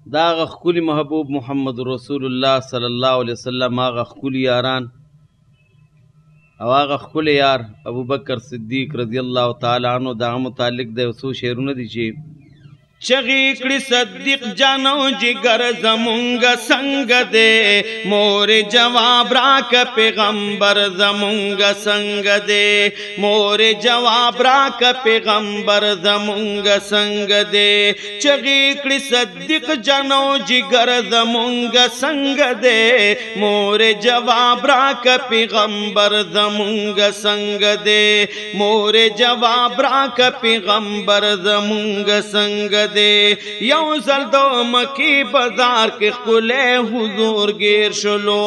دا غخکولی محبوب محمد رسول الله صلی الله علیه وسلم هغه خکولی یاران او هغه خکولی یار ابو بکر صدیق رضی الله تعالی عنہ دا متعلق د وسو شعرونه دي چې چغی کړي صدیق جانو جگر زمونږ څنګه دے مور جواب راک پیغمبر زمونږ څنګه دے مور جواب راک پیغمبر زمونږ څنګه دے چغی کړي صدیق جانو جگر زمونږ څنګه دے مور جواب راک پیغمبر زمونږ څنګه دے مور جواب راک پیغمبر زمونږ څنګه دے یو زل دو مکی بازار کے خلے حضور گیر شلو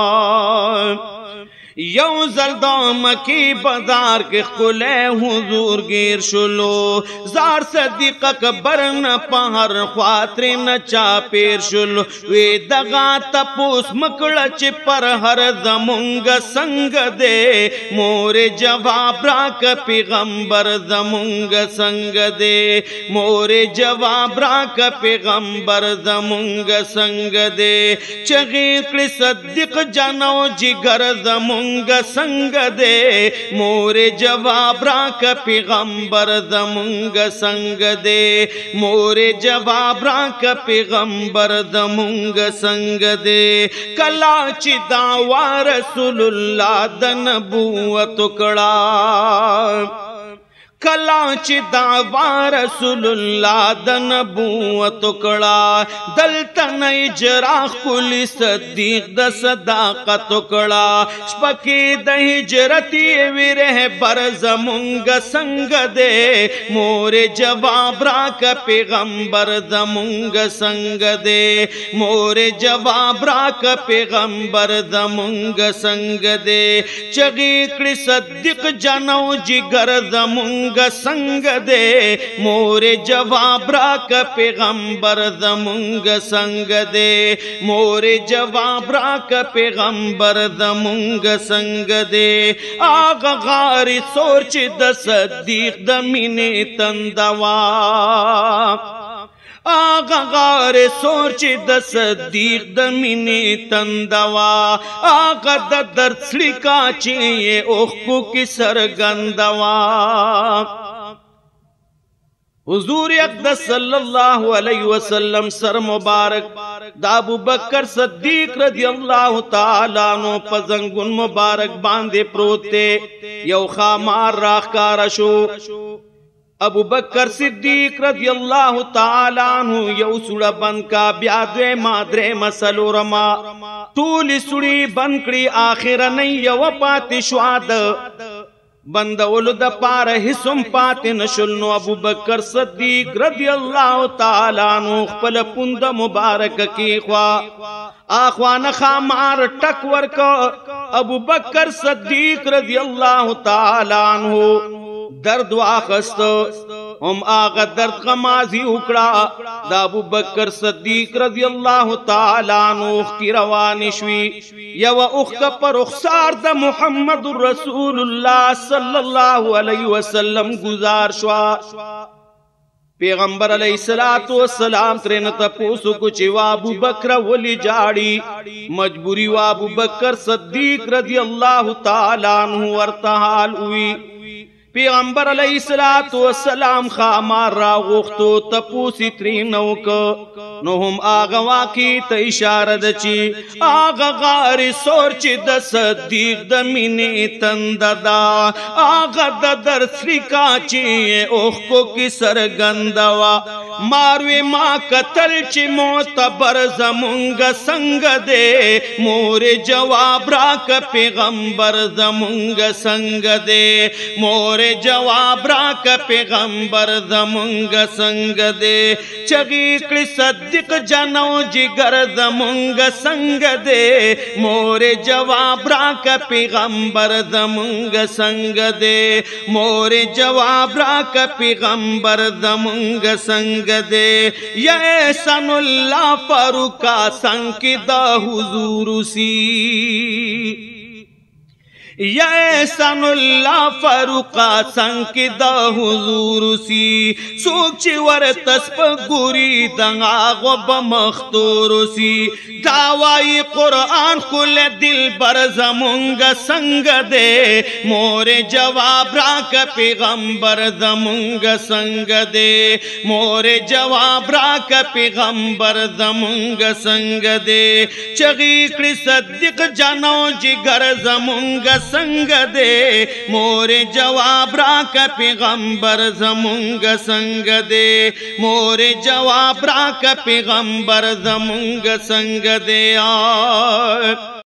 یو زل دو مکی بازار کے خلے حضور گیر شلو زار صدیق اکبر نہ پہر خاطر نہ چا پیر شلو وی دغا تپوس مکڑچ پر ہر زمونگ سنگ دے مور جواب راک پیغمبر زمونگ سنگ دے مور جواب راک پیغمبر زمونگ سنگ دے چغیقل صدیق جانو جگر زمونگ سنگ دے مور جواب راک پیغمبر زمونگ سنگ دے مور جواب راک پیغمبر زمونگ سنگ دے کلا چی دعوی رسول اللہ د نبوت کڑا کلا چی دعوی رسول اللہ د نبوت کڑا دلتن اجراخ کلی صدیق د صداقت کڑا شپکی د ہجرتی ویرہ بر زمونگ سنگ دے مور جواب راک پیغمبر زمونگ سنگ دے مور جواب راک پیغمبر زمونگ سنگ دے چغیقل صدیق جانو جگر زمونگ سنگ دے مور جواب راک پیغمبر زمونگ سنگ دے مور جواب راک پیغمبر زمونگ سنگ دے آغا غاری سورچ د صدیق د مینی تندوا آغا غار سورچ د صدیق د مینی تندوا آغا د درد سڑکا چیئے اوخکو کی سرگندوا حضور اقدس صلی اللہ علیہ وسلم سر مبارک دا ابو بکر صدیق رضی اللہ تعالیٰ عنہ پزنگن مبارک باندے پروتے یو خامار راخکارا شو ابو بکر صدیق رضی اللہ تعالیٰ عنہ یو سڑا بند کا بیادوے مادرے مسلو رما تولی سڑی بندکڑی آخر نہیں یو پاتی شواد بندولو دا پار حسم پاتی نشلنو ابو بکر صدیق رضی اللہ تعالیٰ عنہ خپل پند مبارک کی آخوان خامار ٹکور کو ابو بکر صدیق رضی اللہ تعالیٰ عنہ درد واخست ہم آغا درد غمازی اکڑا دا ابو بکر صدیق رضی اللہ تعالیٰ عنہ کی روانی شوی یو اخت پر اخسار دا محمد رسول اللہ صلی اللہ علیہ وسلم گزار شوا پیغمبر علیہ السلام ترین تپوسو کچھ وابو بکر ولی جاڑی مجبوری وابو بکر صدیق رضی اللہ تعالیٰ عنہ ورتحال ہوئی پیغمبر علیہ السلام خامار را غختو تپوسی ترینو کو نو ہم آغا واقعی تا اشارت چی آغا غاری سورچی دا صدیق دا مینی تنددا آغا دا در سرکا چی اوخکو کی سرگندوا ماروی ما قتل چی معتبر زمونگ سنگ دے مور جواب راک پیغمبر زمونگ سنگ دے مور جواب راک پیغمبر زمونگ سنگ دے چغیقل صدیق جانو جگر زمونگ سنگ دے مور جواب راک پیغمبر زمونگ سنگ دے مور جواب راک پیغمبر زمونگ سنگ دے یا احسان اللہ فاروقہ سنگ دا حضور سی या एहसानुल्लाह फारूका संग द हुजूर सी सोच वर तस्प गुरी दंगा गो बमख्तूर सी दावाई कुरान कुल दिल बर जमुंग संग दे मोरे जवाब राक पैगंबर जमुंग संग दे मोरे जवाब राक पैगंबर जमुंग संग दे चगीकड़ी सद्दिक जनो जिगर जमुंग संग दे मोरे जवाब राक पैगंबर जमुंग संग दे मोरे जवाब राक पैगंबर जमुंग संग दे।